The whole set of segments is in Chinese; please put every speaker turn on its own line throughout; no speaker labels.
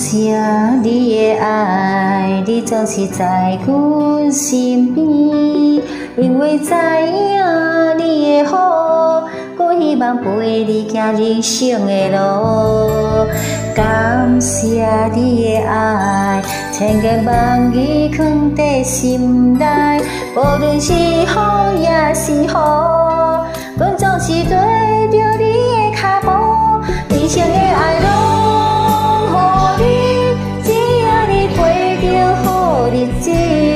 谢你的爱，你总是在阮身边，因为知影你的好，我希望陪你行人生的路。感谢你的爱，千言万语藏在心内，无论是好也是雨，阮总是跟着你的脚步，一生的爱拢予你，只要你过着好日子，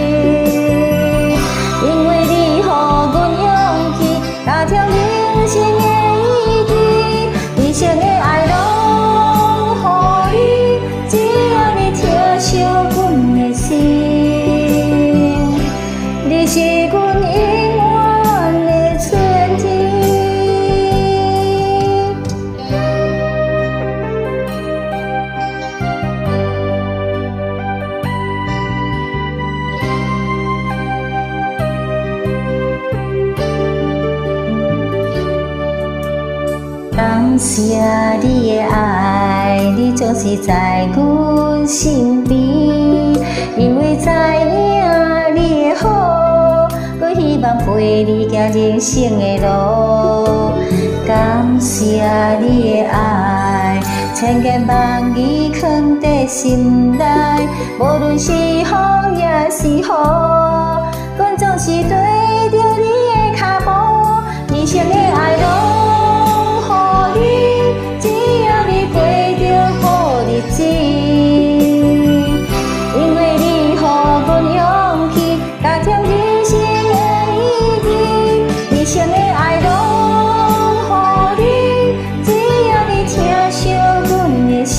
因为你予阮勇气，踏上人生的意义，一生的爱拢予你，只要你疼惜阮的心，你是阮永远的春天。感谢你的爱，你总是在阮身边，因为知影你的好，我希望陪你行人生的路。感谢你的爱，千言万语藏在心内，无论是雨也是雨，阮总是跟着你的脚步，一生的爱拢。因为你予阮勇气，踏上人生的意义，一生的爱拢予你，只要你疼惜阮的心，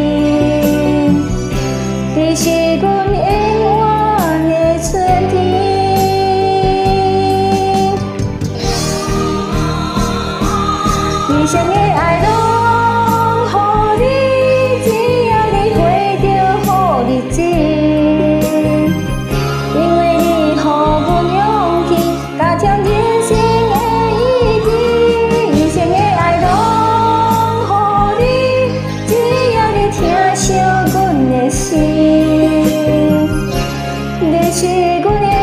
你是阮永远的春天。一生的爱拢。是阮的。